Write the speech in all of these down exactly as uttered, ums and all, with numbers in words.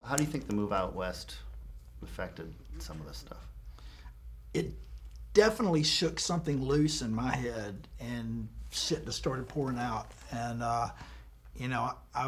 How do you think the move out west affected some of this stuff? It definitely shook something loose in my head, and shit just started pouring out. And uh, you know, I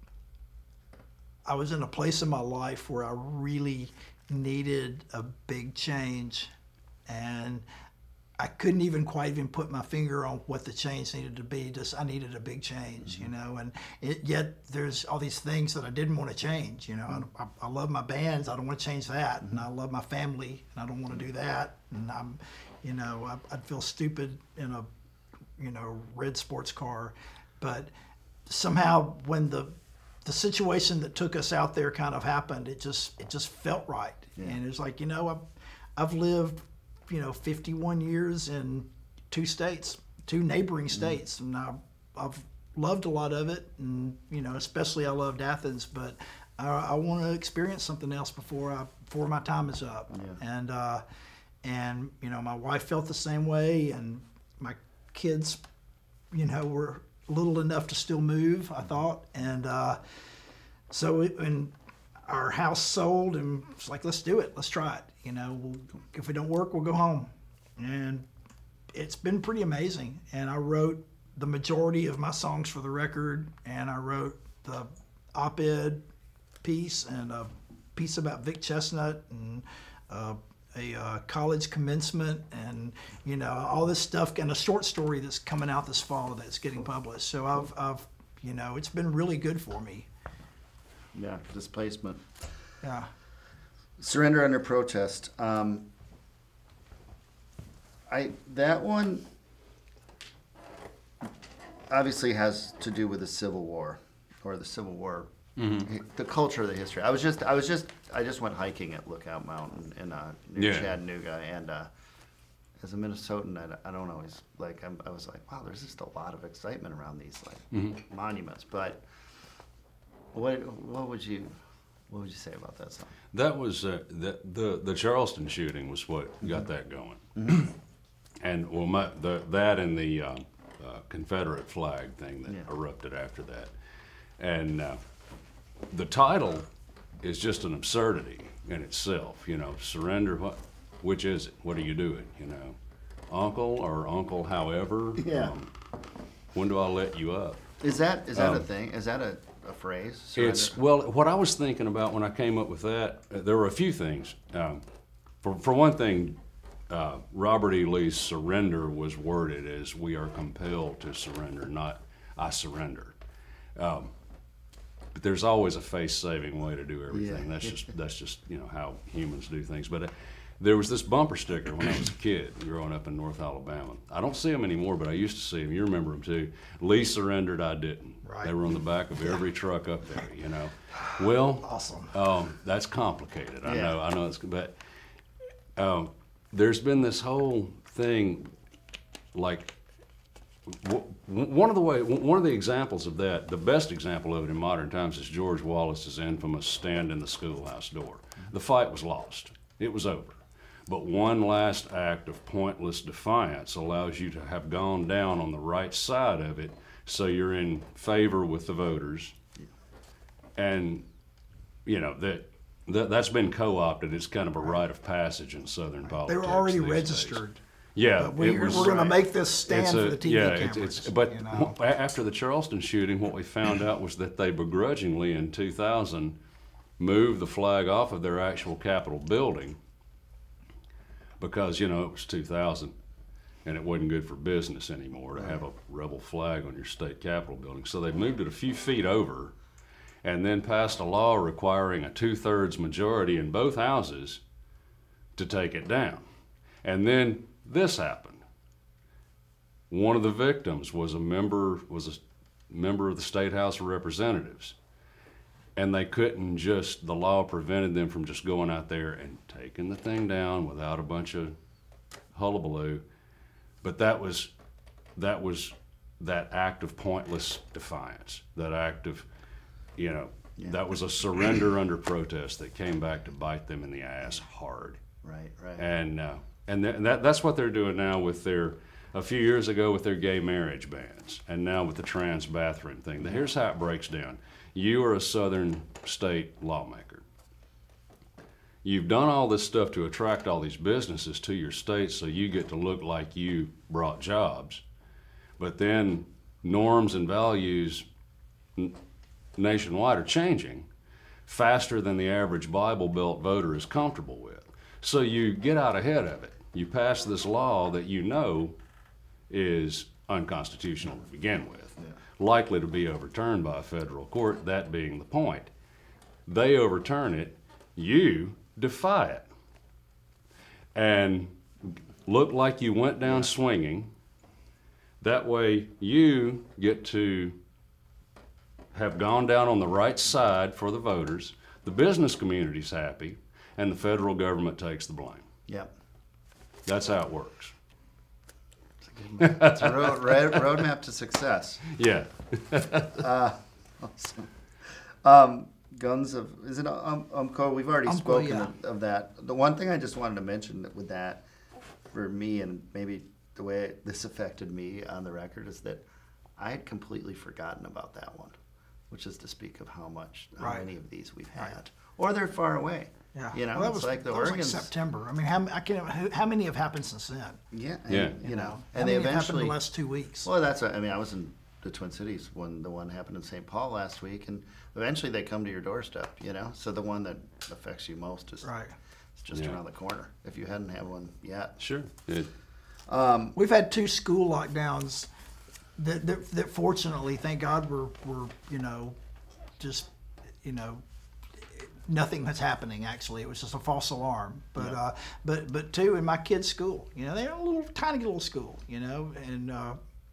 I was in a place in my life where I really needed a big change, and I couldn't even quite even put my finger on what the change needed to be. Just I needed a big change, mm-hmm. you know. And it, yet there's all these things that I didn't want to change. You know, mm-hmm. I, I love my bands. I don't want to change that, mm-hmm. and I love my family, and I don't want to do that. And I'm, you know, I, I'd feel stupid in a, you know, red sports car. But somehow when the the situation that took us out there kind of happened, it just it just felt right. Yeah. And it's like, you know, I've I've lived, you know, fifty-one years in two states, two neighboring states, mm-hmm. and I've, I've loved a lot of it, and you know, especially I loved Athens, but I, I want to experience something else before I before my time is up. Yeah. And uh, and you know, my wife felt the same way, and my kids, you know, were little enough to still move, I thought, and uh, so it, and our house sold, and it's like, let's do it, let's try it. You know, we'll, if it don't work, we'll go home. And it's been pretty amazing. And I wrote the majority of my songs for the record, and I wrote the op-ed piece and a piece about Vic Chestnut, and uh, a uh, college commencement, and you know, all this stuff, and a short story that's coming out this fall that's getting published. So I've, I've, you know, it's been really good for me. Yeah, displacement. Yeah. Surrender Under Protest. Um, I that one obviously has to do with the Civil War, or the Civil War, mm-hmm. the culture of the history. I was just, I was just, I just went hiking at Lookout Mountain in uh, New yeah. Chattanooga, and uh, as a Minnesotan, I, I don't always like. I'm, I was like, wow, there's just a lot of excitement around these like mm-hmm. monuments. But what, what would you? What would you say about that song? That was uh, the, the the Charleston shooting was what mm-hmm. got that going, mm-hmm. and well, my, the, that and the uh, uh, Confederate flag thing that yeah. erupted after that, and uh, the title is just an absurdity in itself. You know, surrender. What? Which is it? What are you doing? You know, uncle or uncle, however. Yeah. Um, when do I let you up? Is that is that um, a thing? Is that a a phrase? Surrender? It's well, what I was thinking about when I came up with that, uh, there were a few things. Um, for for one thing, uh, Robert E. Lee's surrender was worded as "we are compelled to surrender," not "I surrender." Um, but there's always a face-saving way to do everything. Yeah. That's just that's just you know how humans do things. But uh, there was this bumper sticker when I was a kid growing up in North Alabama. I don't see them anymore, but I used to see them. You remember them too. Lee surrendered, I didn't. Right. They were on the back of every truck up there, you know. Well, awesome. Um, that's complicated. I yeah. know. I know it's, but um, there's been this whole thing, like w- one of the way, one of the examples of that, the best example of it in modern times is George Wallace's infamous stand in the schoolhouse door. The fight was lost. It was over. But one last act of pointless defiance allows you to have gone down on the right side of it, so you're in favor with the voters. And, you know, that, that, that's been co-opted. It's kind of a rite of passage in Southern politics. They were already these registered. Days. Yeah. But we, it was, we're going to make this stand a, for the T V yeah, cameras. It's, it's, but you know? after the Charleston shooting, what we found out was that they begrudgingly in two thousand moved the flag off of their actual Capitol building, because, you know, it was two thousand and it wasn't good for business anymore to have a rebel flag on your state capitol building. So they moved it a few feet over and then passed a law requiring a two-thirds majority in both houses to take it down. And then this happened. One of the victims was a member, was a member of the State House of Representatives. And they couldn't just, the law prevented them from just going out there and taking the thing down without a bunch of hullabaloo. But that was, that was that act of pointless defiance, that act of, you know, yeah. that was a surrender under protest that came back to bite them in the ass hard. Right, right. And, uh, and, th- and that, that's what they're doing now with their, a few years ago with their gay marriage bans, and now with the trans bathroom thing. Here's how it breaks down. You are a southern state lawmaker. you've done all this stuff to attract all these businesses to your state so you get to look like you brought jobs. But then norms and values n- nationwide are changing faster than the average Bible Belt voter is comfortable with. So you get out ahead of it. You pass this law that you know is unconstitutional to begin with, yeah. likely to be overturned by a federal court, that being the point. They overturn it, you defy it, and look like you went down swinging. That way you get to have gone down on the right side for the voters, the business community's happy, and the federal government takes the blame. Yep. That's how it works. It's a road, road, roadmap to success. Yeah. uh, awesome. Um, guns of, is it um, UMCO? We've already UMCO, spoken yeah. of, of that. The one thing I just wanted to mention with that, for me, and maybe the way this affected me on the record, is that I had completely forgotten about that one, which is to speak of how much, how right. many of these we've had. Right. Or they're far away. Yeah, you know, well, that it's was like the that was Oregons. like September. I mean, how I can how many have happened since then? Yeah, and, yeah. You, You know, know, and how they many have happened eventually. in the last two weeks? Well, that's what, I mean. I was in the Twin Cities when the one happened in Saint Paul last week, and eventually they come to your doorstep. You know, so the one that affects you most is Right. It's just Yeah. around the corner. If you hadn't had one yet, Sure. It, um, We've had two school lockdowns that that, that fortunately, thank God, were were you know, just you know. Nothing was happening. Actually, it was just a false alarm. But Yeah. uh, but but two in my kids' school. You know, they're a little tiny little school. You know, and uh,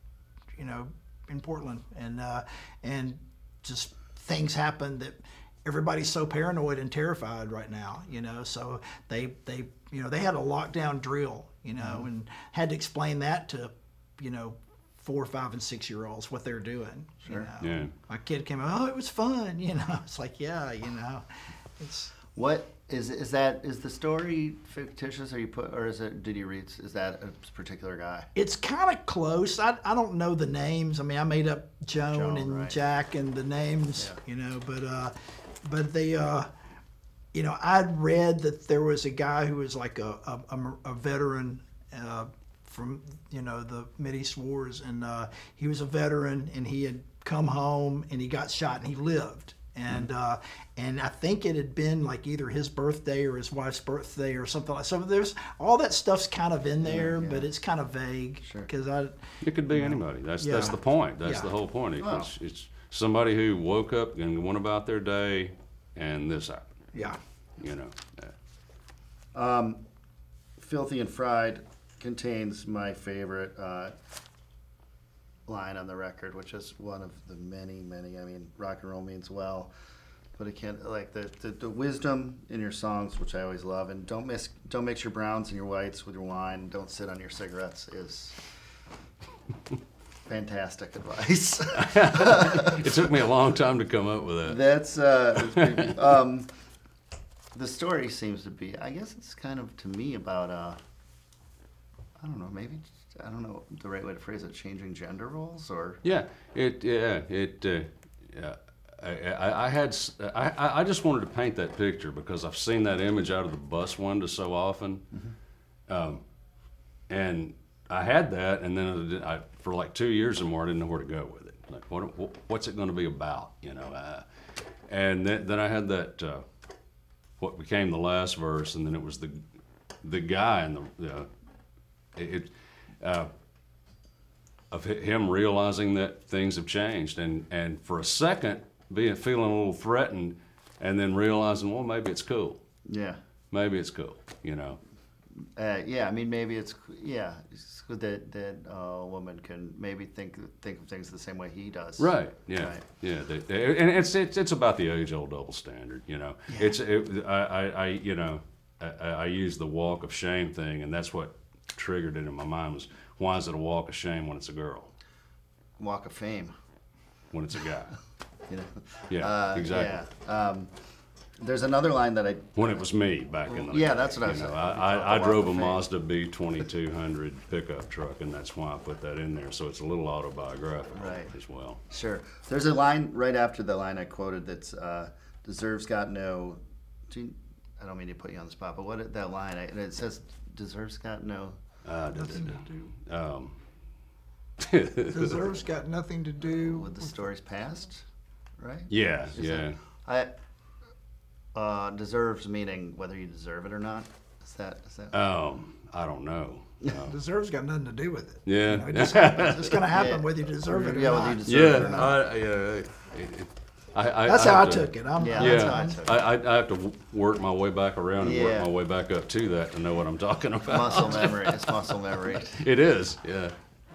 you know, in Portland, and uh, and just things happen that everybody's so paranoid and terrified right now. You know, so they they you know they had a lockdown drill. You know, mm-hmm. and had to explain that to you know. four, five, and six-year-olds what they're doing. Sure. You know? Yeah. My kid came out, oh, it was fun. You know, it's like, yeah, you know, it's. what is is that? Is the story fictitious? Or you put, or is it? Did you read? Is that a particular guy? It's kind of close. I, I don't know the names. I mean, I made up Joan, Joan, and right. Jack and the names, Yeah. you know, but uh, but they, uh, you know, I'd read that there was a guy who was like a a, a, a veteran. Uh, from you know the Mideast wars, and uh, he was a veteran, and he had come home and he got shot and he lived, and Mm-hmm. uh, and I think it had been like either his birthday or his wife's birthday or something like. So there's all that stuff's kind of in there, yeah. but it's kind of vague Sure. because I it could be anybody. That's Yeah. that's the point. That's Yeah. the whole point. It- Wow. It's, it's somebody who woke up and went about their day, and this happened. yeah You know. Yeah. Um, Filthy and Fried contains my favorite uh, line on the record, which is one of the many, many. I mean, rock and roll means well, but it can't like the, the the wisdom in your songs, which I always love. And don't miss, don't mix your browns and your whites with your wine. Don't sit on your cigarettes. Is fantastic advice. It took me a long time to come up with that. That's uh, it's pretty- um, the story seems to be. I guess it's kind of to me about uh, I don't know, maybe I don't know the right way to phrase it. Changing gender roles, or Yeah, it yeah it. Uh, yeah, I, I, I had s- I, I I just wanted to paint that picture because I've seen that image out of the bus window so often, Mm-hmm. um, and I had that, and then I, did- I, for like two years or more, I didn't know where to go with it. Like, what, what what's it going to be about, you know? Uh, and then, then I had that uh, what became the last verse, and then it was the the guy and the uh, it. Uh, of hi- him realizing that things have changed, and, and for a second being feeling a little threatened, and then realizing, well, maybe it's cool. yeah, Maybe it's cool, you know. uh, yeah. I mean, maybe it's yeah it's good that that uh, a woman can maybe think think of things the same way he does. Right. Yeah. Right. Yeah. They, they, and it's, it's it's about the age-old double standard, you know. It's it, I, I I you know I, I use the walk of shame thing, and that's what triggered it in my mind was, why is it a walk of shame when it's a girl, Walk of Fame. when it's a guy? You know. Yeah. Uh, exactly. Yeah. Um, there's another line that I. When it was me back in the Yeah, day, that's what I was you know, saying. I, You call I, it I the drove a Walk of Fame. Mazda B twenty-two hundred pickup truck, and that's why I put that in there. So it's a little autobiographical Right. as well. Sure. There's a line right after the line I quoted that's uh, deserves got no. Do you, I don't mean to put you on the spot, but what that line? I, it says deserves got no. Uh, Nothing to do. Um, Deserves got nothing to do With the story's past, right? yeah, Is yeah. that- I uh, deserves meaning whether you deserve it or not. Is that is that? Um, I don't know. Uh, Deserves got nothing to do with it. Yeah. You know, it just happens. It's going to happen Yeah. whether you deserve it or Yeah, not. whether you deserve yeah, it or not. I, yeah. It, it, I, I, That's I how I have to- took it. I'm, Yeah, I'm- that's Yeah, how I I'm- took it. I, I, I have to w- work my way back around and Yeah. work my way back up to that to know what I'm talking about. Muscle memory. It's muscle memory. It is, yeah.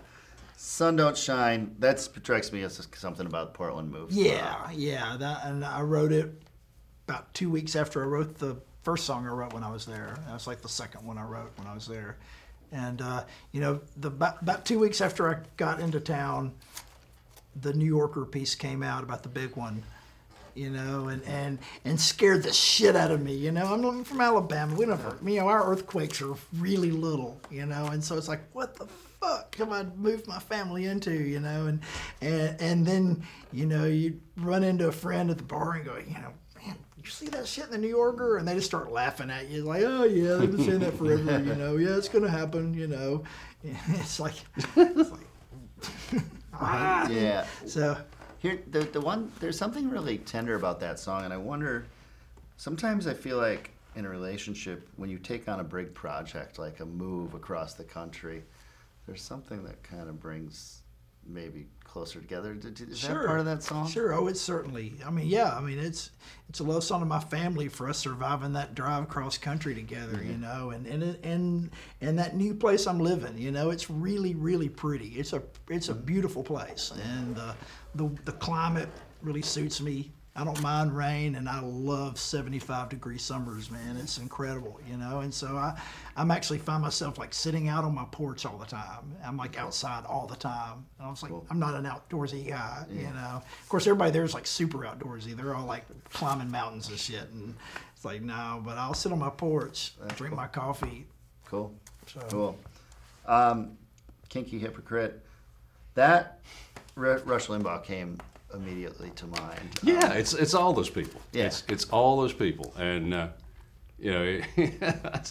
Sun Don't Shine. That strikes me as something about Portland move. Yeah, yeah. That, and I wrote it about two weeks after I wrote the first song I wrote when I was there. That was like the second one I wrote when I was there. And, uh, you know, the about, about two weeks after I got into town, the New Yorker piece came out about the big one, you know, and, and, and scared the shit out of me, you know. I'm not from Alabama. We don't, you know, our earthquakes are really little, you know, and so it's like, what the fuck have I moved my family into, you know, and, and, and then, you know, you run into a friend at the bar and go, you know, man, you see that shit in the New Yorker? And they just start laughing at you, like, oh yeah, they've been saying that forever, you know, yeah, it's gonna happen, you know. And it's like, it's like ah. Yeah. So Here, the the one there's something really tender about that song, and I wonder. Sometimes I feel like in a relationship, when you take on a big project like a move across the country, there's something that kind of brings maybe closer together. Did- Is that part of that song? Sure. Oh, it's certainly. I mean, yeah. I mean, it's it's a love song to my family for us surviving that drive across country together. Mm-hmm. You know, and and it- and and that new place I'm living. You know, it's really really pretty. It's a it's a beautiful place, and uh, the the climate really suits me. I don't mind rain, and I love seventy-five degree summers, man. It's incredible, you know. And so I, I'm actually find myself like sitting out on my porch all the time. I'm like outside all the time. And I was like, Cool. I'm not an outdoorsy guy, you know. Of course, everybody there's like super outdoorsy. They're all like climbing mountains and shit, and it's like no. But I'll sit on my porch, drink my coffee. Cool. So Cool. Um, Kinky Hypocrite. That R- Rush Limbaugh came immediately to mind. Yeah, Um, it's it's all those people. Yeah. It's it's all those people, and uh, you know, it's,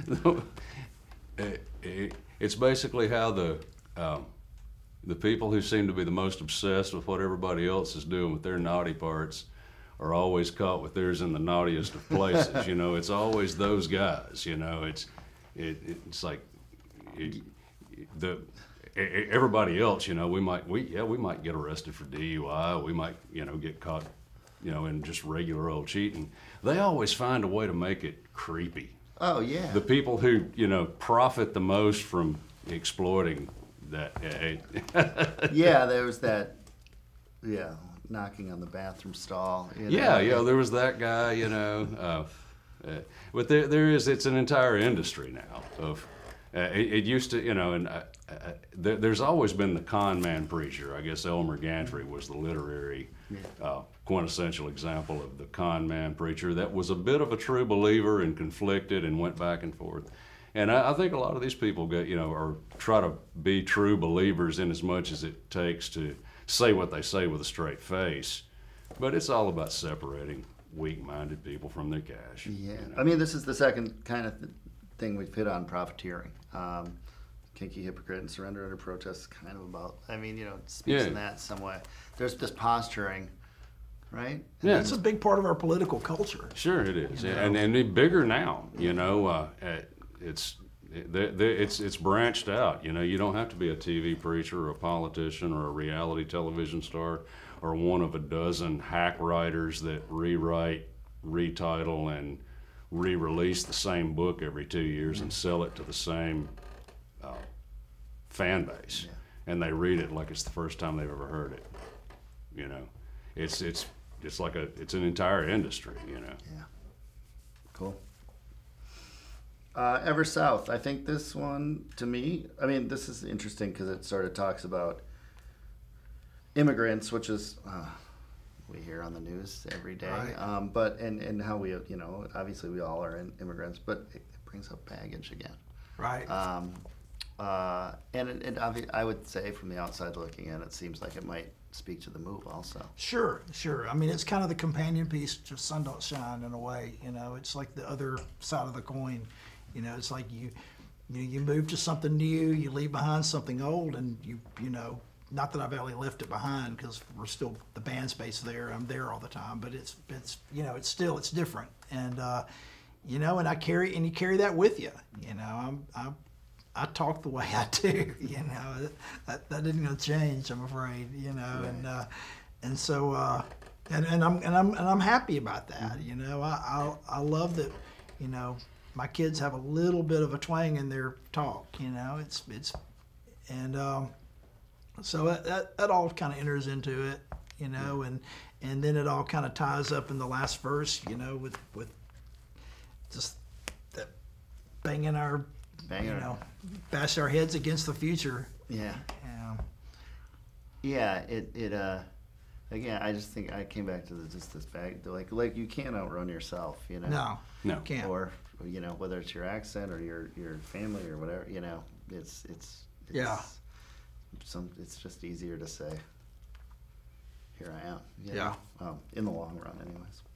it, it, it's basically how the um, the people who seem to be the most obsessed with what everybody else is doing with their naughty parts are always caught with theirs in the naughtiest of places. You know, it's always those guys. You know, it's it, it's like it, the. e- Everybody else, you know, we might, we yeah, we might get arrested for D U I. We might, you know, get caught, you know, in just regular old cheating. They always find a way to make it creepy. Oh yeah. The people who, you know, profit the most from exploiting that. eh, Yeah, there was that. Yeah, knocking on the bathroom stall. You know? Yeah, yeah, there was that guy, you know. Uh, uh, but there, there is, it's an entire industry now of. Uh, it, it used to, you know, and uh, uh, there, there's always been the con man preacher. I guess Elmer Gantry was the literary uh, quintessential example of the con man preacher that was a bit of a true believer and conflicted and went back and forth. And I, I think a lot of these people get, you know, or try to be true believers in as much as it takes to say what they say with a straight face. But it's all about separating weak-minded people from their cash. Yeah. you know. I mean, this is the second kind of th- thing we've hit on, profiteering. Um, Kinky Hypocrite and Surrender Under Protest is kind of about, I mean, you know, it speaks Yeah. in that some way. There's this posturing, right? Yeah. it's a big part of our political culture. Sure, it is, You know? and and it bigger now. You know, uh, uh, it's it, the- it's it's branched out. You know, you don't have to be a T V preacher or a politician or a reality television star or one of a dozen hack writers that rewrite, retitle, and re-release the same book every two years and sell it to the same uh, fan base, and they read it like it's the first time they've ever heard it. You know, it's it's it's like a it's an entire industry. You know. Yeah. Cool. Uh, Ever South. I think this one, to me, I mean, this is interesting because it sort of talks about immigrants, which is uh, we hear on the news every day. Right. Um, but and and how we, you know, obviously we all are in, immigrants, but it, it brings up baggage again. Right. Um, uh, and it, it obvi- I would say from the outside looking in, it seems like it might speak to the move also. Sure, sure. I mean, it's kind of the companion piece to Sun Don't Shine in a way. You know, it's like the other side of the coin. You know, it's like you, you, you move to something new, you leave behind something old, and you, you know, not that I've really left it behind because we're still the band's based there. I'm there all the time, but it's, it's, you know, it's still, it's different, and uh, you know, and I carry, and you carry that with you. You know, I'm, I'm I talk the way I do, you know, that, that isn't going to change, I'm afraid, you know, right. and uh, and so uh, and and I'm and I'm and I'm happy about that, you know. I, I I love that, you know, my kids have a little bit of a twang in their talk, you know. It's it's and um, so that, that that all kind of enters into it, you know, and and then it all kind of ties up in the last verse, you know, with with just that banging our. Bang you our, know, bash our heads against the future. Yeah. Yeah. Yeah. It. It. Uh. Again, I just think I came back to the, just this back. Like, like you can't outrun yourself. You know. No. No. Can't. Or, you know, whether it's your accent or your your family or whatever. You know, it's it's. it's yeah. Some. It's just easier to say. Here I am. You yeah. know? Um, in the long run, anyways.